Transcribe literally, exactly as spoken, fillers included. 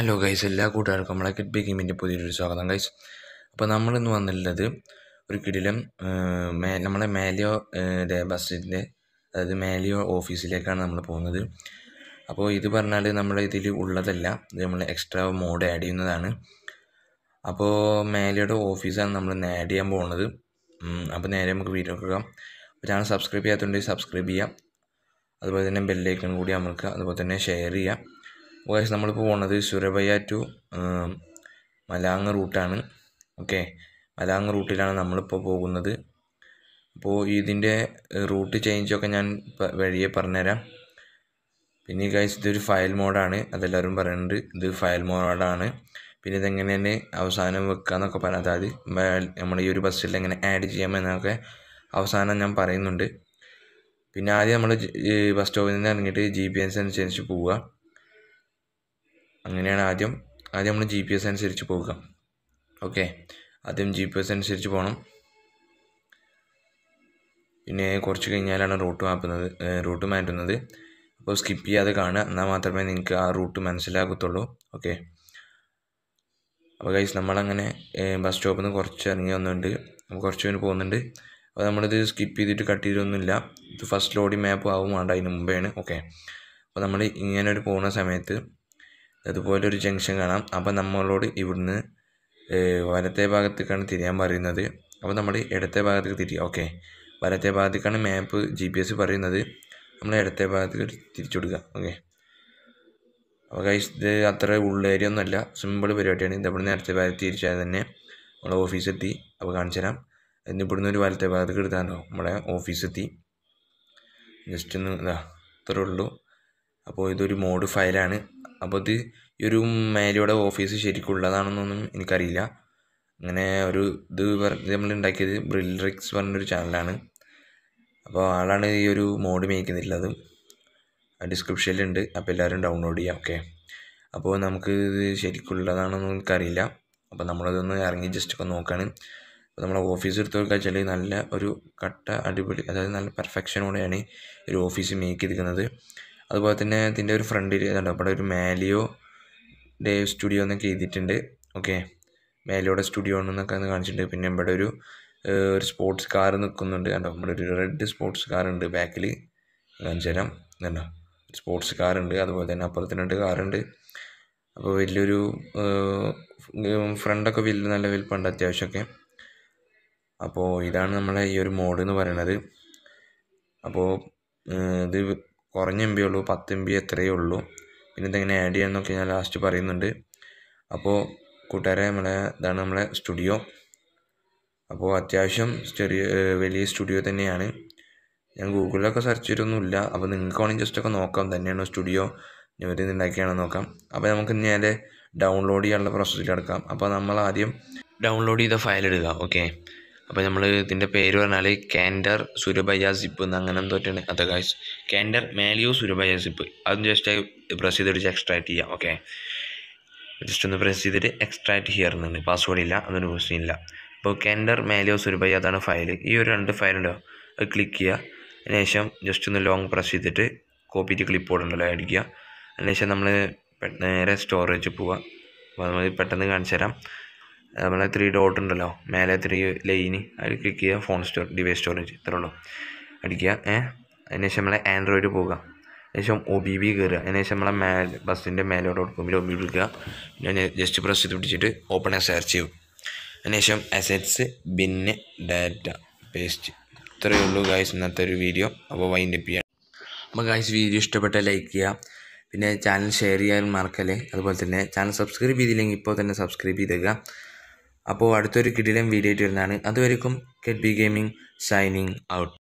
Hello guys, എല്ലാ കൂട്ടുകാർക്കും നമ്മളെ kedby ഗെയിമിൻ്റെ പുതിയൊരു സ്വാഗതം ഗൈസ്. അപ്പോൾ നമ്മളിന്ന് വന്നിട്ടുള്ളത് ഒരു കിടിലം നമ്മളെ മാലിയോ ബസ്സിൻ്റെ അതായത് മാലിയോ ഓഫീസിലേക്കാണ് നമ്മൾ പോകുന്നത്. അപ്പോൾ ഇത് പറഞ്ഞാൽ നമ്മുടെ ഇതിൽ ഉള്ളതല്ല, ഇത് നമ്മൾ എക്സ്ട്രാ മോഡ് ആഡ് ചെയ്യുന്നതാണ്. അപ്പോൾ മാലിയോയുടെ ഓഫീസാണ് നമ്മൾ ആഡ് ചെയ്യാൻ പോകുന്നത്. അപ്പോൾ നേരെ നമുക്ക് വീഡിയോ നോക്കാം. അപ്പോൾ ചാനൽ സബ്സ്ക്രൈബ് ചെയ്യാത്തതുകൊണ്ട് സബ്സ്ക്രൈബ് ചെയ്യാം, അതുപോലെ തന്നെ ബെല്ലൈക്കൺ കൂടി അമർക്കുക, അതുപോലെ തന്നെ ഷെയർ ചെയ്യാം. ഗൈസ്, നമ്മളിപ്പോൾ പോകുന്നത് സുരബയ്യ ടു മലാങ് റൂട്ടാണ്. ഓക്കെ, മലാങ് റൂട്ടിലാണ് നമ്മളിപ്പോൾ പോകുന്നത്. അപ്പോൾ ഇതിൻ്റെ റൂട്ട് ചേഞ്ചൊക്കെ ഞാൻ വഴിയെ പറഞ്ഞുതരാം. പിന്നെ ഗൈസ്, ഇതൊരു ഫയൽ മോഡാണ്, അതെല്ലാവരും പറയുന്നുണ്ട് ഇത് ഫയൽ മോഡാണ്. പിന്നെ ഇതെങ്ങനെയാണ് അവസാനം വെക്കുക എന്നൊക്കെ പറയാം, അതായത് നമ്മൾ ഈ ഒരു ബസ്സിൽ എങ്ങനെ ആഡ് ചെയ്യാമെന്നൊക്കെ അവസാനം ഞാൻ പറയുന്നുണ്ട്. പിന്നെ ആദ്യം നമ്മൾ ബസ് സ്റ്റോപ്പിൽ നിന്ന് ഇറങ്ങിയിട്ട് ജി പി എസ് അനുസരിച്ച് പോവുക. അങ്ങനെയാണ് ആദ്യം ആദ്യം നമ്മൾ ജി പി എസ് അനുസരിച്ച് പോകുക. ഓക്കെ, ആദ്യം ജി പി എസ് അനുസരിച്ച് പോകണം. പിന്നെ കുറച്ച് കഴിഞ്ഞാലാണ് റൂട്ട് മാപ്പുന്നത് റൂട്ട് മാറ്റുന്നത്. അപ്പോൾ സ്കിപ്പ് ചെയ്യാതെ കാണുക, എന്നാൽ മാത്രമേ നിങ്ങൾക്ക് ആ റൂട്ട് മനസ്സിലാകത്തുള്ളൂ. ഓക്കെ, അപ്പോൾ ഗൈസ്, നമ്മളങ്ങനെ ബസ് സ്റ്റോപ്പിൽ നിന്ന് കുറച്ച് ഇറങ്ങി വന്നിട്ടുണ്ട്, കുറച്ച് പേര് പോകുന്നുണ്ട്. അപ്പോൾ നമ്മളിത് സ്കിപ്പ് ചെയ്തിട്ട് കട്ട് ചെയ്തൊന്നുമില്ല, ഇത് ഫസ്റ്റ് ലോഡിങ് മാപ്പ് ആവും വേണ്ട, അതിന് മുമ്പേയാണ്. ഓക്കെ, അപ്പോൾ നമ്മൾ ഇങ്ങനെ ഒരു പോകുന്ന സമയത്ത് അതുപോലെ ഒരു ജംഗ്ഷൻ കാണാം. അപ്പോൾ നമ്മളോട് ഇവിടുന്ന് വലത്തെ ഭാഗത്തേക്കാണ് തിരിയാൻ പറയുന്നത്. അപ്പോൾ നമ്മൾ ഇടത്തെ ഭാഗത്തേക്ക് തിരിയുക. ഓക്കെ, വലത്തെ ഭാഗത്തേക്കാണ് മാപ്പ് ജി പി എസ് പറയുന്നത്, നമ്മൾ ഇടത്തെ ഭാഗത്തേക്ക് തിരിച്ചു കൊടുക്കുക. ഓക്കെ, അപ്പോൾ ഗൈസ്, ഇത് അത്ര ഉള്ള ഏരിയ ഒന്നുമല്ല, സിമ്പിൾ പരിപാടിയാണ്. ഇത് ഇവിടുന്ന് ഇടത്തെ ഭാഗത്ത് തിരിച്ചാൽ തന്നെ നമ്മളെ ഓഫീസെത്തി. അപ്പോൾ കാണിച്ചു തരാം. ഇന്ന് ഇവിടുന്ന് ഒരു വലത്തെ ഭാഗത്തേക്ക് എടുത്താലോ നമ്മളെ ഓഫീസെത്തി. ജസ്റ്റ് ഒന്ന് ഇതാ ഇത്രേ ഉള്ളൂ. അപ്പോൾ ഇതൊരു മോഡ് ഫയലാണ്. അപ്പോൾ ഇത് ഈ ഒരു മാലിയോയുടെ ഓഫീസ് ശരിക്കുള്ളതാണെന്നൊന്നും എനിക്കറിയില്ല. അങ്ങനെ ഒരു ഇത് ഇത് നമ്മൾ ഉണ്ടാക്കിയത് റിക്സ് പറഞ്ഞൊരു ചാനലാണ്. അപ്പോൾ ആളാണ് ഈ ഒരു മോഡ് മേക്കുന്നില്ലത്, ഡിസ്ക്രിപ്ഷനിലുണ്ട്. അപ്പോൾ എല്ലാവരും ഡൗൺലോഡ് ചെയ്യാം. ഓക്കെ, അപ്പോൾ നമുക്ക് ഇത് ശരിക്കുള്ളതാണെന്നൊന്നും എനിക്കറിയില്ല. അപ്പോൾ നമ്മളതൊന്ന് ഇറങ്ങി ജസ്റ്റ് ഒക്കെ നോക്കുകയാണ്. അപ്പോൾ നമ്മളെ ഓഫീസ് എടുത്ത് നോക്കുക വെച്ചാൽ നല്ല ഒരു കട്ട അടിപൊളി, അതായത് നല്ല പെർഫെക്ഷനോടെയാണ് ഒരു ഓഫീസ് മേക്ക് ചെയ്തിരിക്കുന്നത്. അതുപോലെ തന്നെ ഇതിൻ്റെ ഒരു ഫ്രണ്ടിൽ ഇതുണ്ട്, അവിടെ ഒരു മാലിയോ ഡേ സ്റ്റുഡിയോ എന്നൊക്കെ എഴുതിയിട്ടുണ്ട്. ഓക്കെ, മാലിയോയുടെ സ്റ്റുഡിയോ എന്നൊക്കെ ഒന്ന് കാണിച്ചിട്ടുണ്ട്. പിന്നെ ഇവിടെ ഒരു ഒരു സ്പോർട്സ് കാർ നിൽക്കുന്നുണ്ട്. കണ്ടോ, ഇവിടെ ഒരു റെഡ് സ്പോർട്സ് കാർ ഉണ്ട് ബാക്കിൽ, കാണിച്ചു തരാം. ഇതുണ്ടോ, സ്പോർട്സ് കാർ ഉണ്ട്. അതുപോലെ തന്നെ അപ്പുറത്ത് രണ്ട് കാറുണ്ട്. അപ്പോൾ വലിയൊരു ഫ്രണ്ടൊക്കെ വലിയ നല്ല വലിപ്പമുണ്ട് അത്യാവശ്യമൊക്കെ. അപ്പോൾ ഇതാണ് നമ്മളെ ഈ ഒരു മോഡ് എന്ന് പറയുന്നത്. അപ്പോൾ ഇത് കുറഞ്ഞ എം ബി ഉള്ളൂ, പത്ത് എം ബി എത്രയേ ഉള്ളൂ. പിന്നെ ഇതെങ്ങനെ ആഡ് ചെയ്യാമെന്നൊക്കെ ഞാൻ ലാസ്റ്റ് പറയുന്നുണ്ട്. അപ്പോൾ കൂട്ടുകാരെ, നമ്മളെ ഇതാണ് നമ്മളെ സ്റ്റുഡിയോ. അപ്പോൾ അത്യാവശ്യം ചെറിയ വലിയ സ്റ്റുഡിയോ തന്നെയാണ്. ഞാൻ ഗൂഗിളിലൊക്കെ സെർച്ച് ചെയ്തിട്ടൊന്നുമില്ല. അപ്പോൾ നിങ്ങൾക്ക് വേണമെങ്കിൽ ജസ്റ്റ് ഒക്കെ നോക്കാം, തന്നെയാണോ സ്റ്റുഡിയോ ഇവർ ഉണ്ടാക്കിയാണെന്ന് നോക്കാം. അപ്പോൾ നമുക്ക് നേരെ ഡൗൺലോഡ് ചെയ്യാനുള്ള പ്രോസസ്സിൽ കിടക്കാം. അപ്പോൾ നമ്മൾ ആദ്യം ഡൗൺലോഡ് ചെയ്ത ഫയൽ ഇടുക. ഓക്കെ, അപ്പോൾ നമ്മൾ ഇതിൻ്റെ പേര് പറഞ്ഞാൽ കാൻഡർ സുരബയ്യ സിപ്പ് എന്ന് അങ്ങനെ തോറ്റാണ്. അതെ ഗൈസ്, കാൻഡർ മാലിയോ സുരബയ്യ സിപ്പ്. അതും ജസ്റ്റ് പ്രസ് ചെയ്തിട്ട് എക്സ്ട്രാക്ട് ചെയ്യാം. ഓക്കെ, ജസ്റ്റ് ഒന്ന് പ്രസ് ചെയ്തിട്ട് എക്സ്ട്രാക്ട് ഹിയർ എന്നുണ്ട്, പാസ്വേഡ് ഇല്ല, അതൊരു ക്വസ്റ്റ്യൻ ഇല്ല. അപ്പോൾ കാൻഡർ മാലിയോ സുരബയ്യ അതാണ് ഫയൽ. ഈ ഒരു രണ്ട് ഫയലുണ്ടോ, അത് ക്ലിക്ക് ചെയ്യുക. അതിനുശേഷം ജസ്റ്റ് ഒന്ന് ലോങ് പ്രസ് ചെയ്തിട്ട് കോപ്പി ടു ക്ലിപ്പ് ബോർഡ് ഉണ്ടല്ലോ അടിക്കുക. അതിനുശേഷം നമ്മൾ നേരെ സ്റ്റോറേജ് പോവുക. അപ്പോൾ നമ്മൾ പെട്ടെന്ന് കാണിച്ചു തരാം. നമ്മളെ ത്രീ ഡോട്ട് ഉണ്ടല്ലോ മേലെ, ത്രീ ലൈന്, അതിൽ ക്ലിക്ക് ചെയ്യുക. ഫോൺ സ്റ്റോർ ഡിവൈസ് സ്റ്റോറേജ് ഇത്രേ ഉള്ളൂ, അടിക്കുക. ഏഹ് അതിനുശേഷം നമ്മളെ ആൻഡ്രോയിഡ് പോകുക. അതിനുശേഷം ഒ ബി ബി കയറുക. അതിനുശേഷം നമ്മളെ മേ ബസ്സിൻ്റെ മേലെ ഡോട്ട് കോമിൽ ഒ ബി ബി എടുക്കുക. ഞാൻ ജസ്റ്റ് പ്രസ് ചെയ്ത് പിടിച്ചിട്ട് ഓപ്പൺ ആസ് സെർച്ച് ചെയ്യും. അതിനുശേഷം അസറ്റ്സ് ബിന്ന് ഡാറ്റ പേസ്റ്റ്. ഇത്രയേ ഉള്ളൂ ഗൈസ് ഇന്നത്തെ ഒരു വീഡിയോ. അപ്പോൾ വൈൻഡപ്പ് ചെയ്യാം. അപ്പോൾ ഗൈസ്, വീഡിയോ ഇഷ്ടപ്പെട്ടാൽ ലൈക്ക് ചെയ്യുക, പിന്നെ ചാനൽ ഷെയർ ചെയ്യാൻ മറക്കല്ലേ. അതുപോലെ തന്നെ ചാനൽ സബ്സ്ക്രൈബ് ചെയ്തില്ലെങ്കിൽ ഇപ്പോൾ തന്നെ സബ്സ്ക്രൈബ് ചെയ്തേക്കുക. അപ്പോൾ അടുത്തൊരു കിടിലൻ വീഡിയോ ആയിട്ട് വരുന്നതാണ്. അതുവരെയും kedby ഗെയിമിംഗ് സൈനിങ് ഔട്ട്.